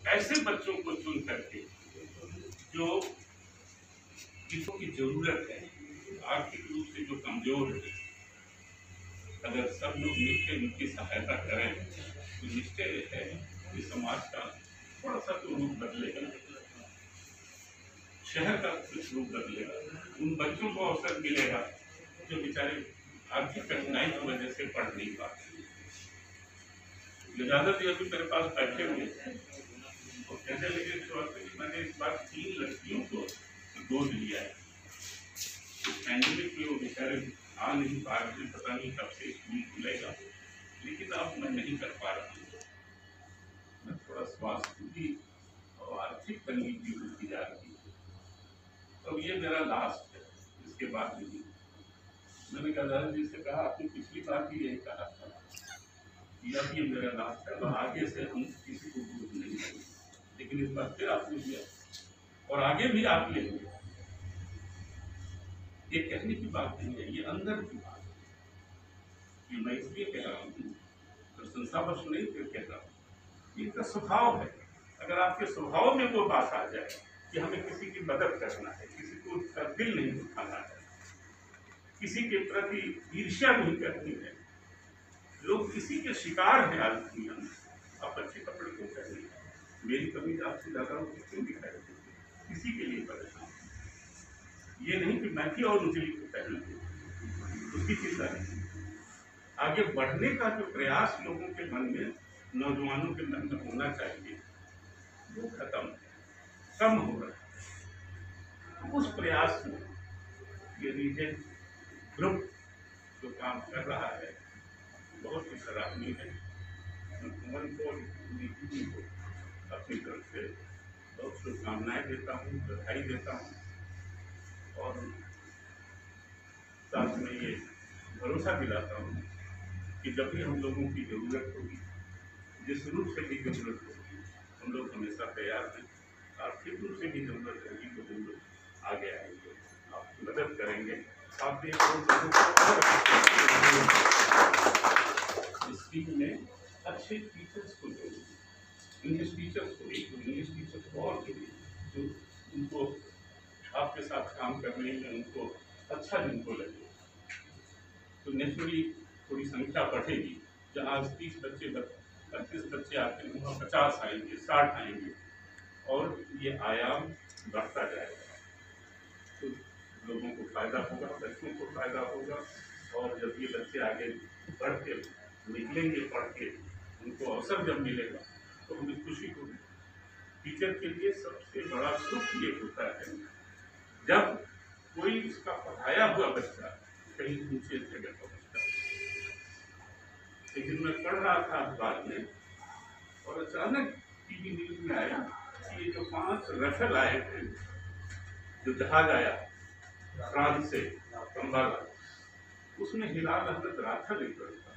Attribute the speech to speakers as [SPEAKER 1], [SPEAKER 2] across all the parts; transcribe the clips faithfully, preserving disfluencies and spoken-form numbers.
[SPEAKER 1] ऐसे बच्चों को चुन करके जो जिसको की जरूरत है, आर्थिक रूप से जो कमजोर है, अगर सब लोग मिलकर उनकी सहायता करें तो निश्चय है कि समाज का थोड़ा सा तो रूप बदलेगा, शहर का कुछ रूप बदलेगा, उन बच्चों को अवसर मिलेगा जो बेचारे आर्थिक कठिनाई की वजह से पढ़ नहीं पाते। दादा जी अभी मेरे पास बैठे हुए थे और कहने लगे कि मैंने इस बार तीन लड़कियों को गोद लिया है, पैंडेमिक में वो बेचारे आ नहीं पा रहे, पता नहीं कब से स्कूल खुलेगा, लेकिन अब मैं नहीं कर पा रहा हूँ। मैं थोड़ा स्वास्थ्य की और आर्थिक तंगी की होती जा रही है, तो ये मेरा लास्ट है, इसके बाद नहीं। मैंने कहा दादा जी से कहा आपने पिछली बार भी यही कहा था, अब ये मेरा लास्ट है और आगे से हम किसी को दूध नहीं देंगे, लेकिन इस बार फिर आपने दिया और आगे भी आप लेंगे। ये कहने की बात नहीं है, ये अंदर की बात है। ये मैं इसलिए कह रहा हूँ, प्रशंसा बस नहीं फिर कह रहा हूँ, ये इनका स्वभाव है। अगर आपके स्वभाव में वो बात आ जाए कि हमें किसी की मदद करना है, किसी को उसका दिल नहीं दुखाना है, किसी के प्रति ईर्ष्या नहीं करनी है, लोग किसी के शिकार हैं आज दुनिया में। आप अच्छे कपड़े क्यों पहने, मेरी कमीज आपसे ज्यादा क्यों दिखाई देती, किसी के लिए परेशान, ये नहीं कि मैं भी और उजली को पहन लूं, उसकी चिंता नहीं। आगे बढ़ने का जो प्रयास लोगों के मन में, नौजवानों के मन में होना चाहिए, वो खत्म कम हो रहा है। उस प्रयास में ये रीजन ग्रुप जो काम कर रहा है बहुत ही सराहनीय है। मैं को अपनी तरफ से बहुत शुभकामनाएं देता हूँ, बधाई देता हूँ और साथ में ये भरोसा दिलाता हूँ कि जब भी हम लोगों की जरूरत होगी, जिस रूप से भी जरूरत होगी, हम लोग हमेशा तैयार हैं। आर्थिक रूप से भी जरूरत होगी तो हम लोग आगे आएंगे, आपकी मदद करेंगे। आप स्कूल में अच्छे टीचर्स को जोड़िए, इंग्लिश टीचर्स को एक इंग्लिश टीचर्स को और जोड़िए, जो उनको आपके साथ काम करने में उनको अच्छा जिनको लगे, तो नेचुरली थोड़ी संख्या बढ़ेगी। जहाँ आज तीस बच्चे पच्चीस बच्चे आते हैं वहाँ पचास आएंगे, साठ आएंगे और ये आयाम बढ़ता जाएगा, तो लोगों को फायदा होगा, बच्चों को फायदा होगा। और जब ये बच्चे आगे बढ़ के निकलेंगे पढ़ के, उनको अवसर जब मिलेगा तो हमें खुशी होगी। टीचर के लिए सबसे बड़ा सुख ये होता है जब कोई उसका पढ़ाया हुआ बच्चा कहीं ऊंचे जगह पहुंचता है। लेकिन मैं पढ़ रहा था अखबार में और अचानक टीवी न्यूज में आया कि ये जो पांच रफेल आए थे, जो जहाज आया फ्रांस से कंबाला, उसमें हिलाल अहमद राठौर एक लड़का,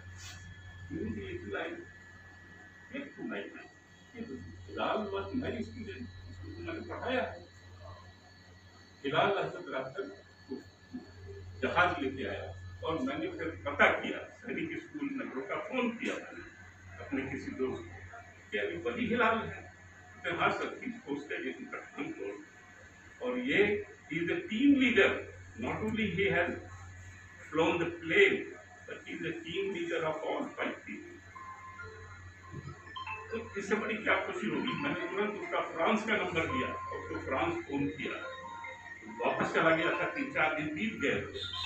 [SPEAKER 1] हिलाल वॉज माय स्टूडेंट, मैंने पढ़ाया है। हिलाल अहमद राठौर जहाज लेके आया और मैंने फिर पता किया, सैनिक स्कूल में रोका, फोन किया मैंने अपने किसी दोस्त कि अभी वही हिलाल है। तो हाँ sir, he posted in Pathankot और ये is the team leader, not only he has flown the plane but he is the team leader of all five people। तो इससे बड़ी क्या खुशी होगी। मैंने तुरंत उसका फ्रांस का नंबर दिया और उसको फ्रांस फोन किया, वापस चला गया था, तीन चार दिन बीत गए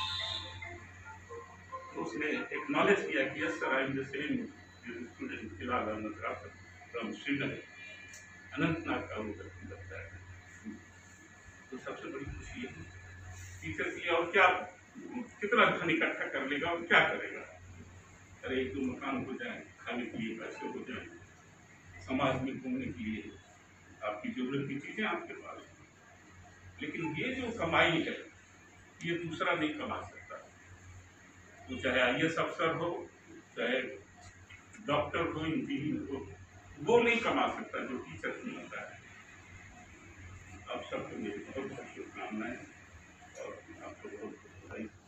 [SPEAKER 1] तो उसने एक्नॉलेज किया कि yes sir, I am the same student Hilal Ahmad Rathore from Srinagar, Anantnag का वो लगता है। तो सबसे बड़ी खुशी है टीचर की। और क्या कितना धन इकट्ठा कर लेगा और क्या करेगा, अरे एक दो मकान हो जाए, खाने के लिए पैसे हो जाए, समाज में घूमने के लिए आपकी जरूरत की चीजें आपके पास, लेकिन ये जो कमाई है ये दूसरा नहीं कमा सकता। तो चाहे आई ए एस अफसर हो, चाहे डॉक्टर हो, इंजीनियर हो, वो नहीं कमा सकता जो टीचर नहीं होता है। आप सबको मेरी बहुत बहुत शुभकामनाएं और आपको बहुत बधाई।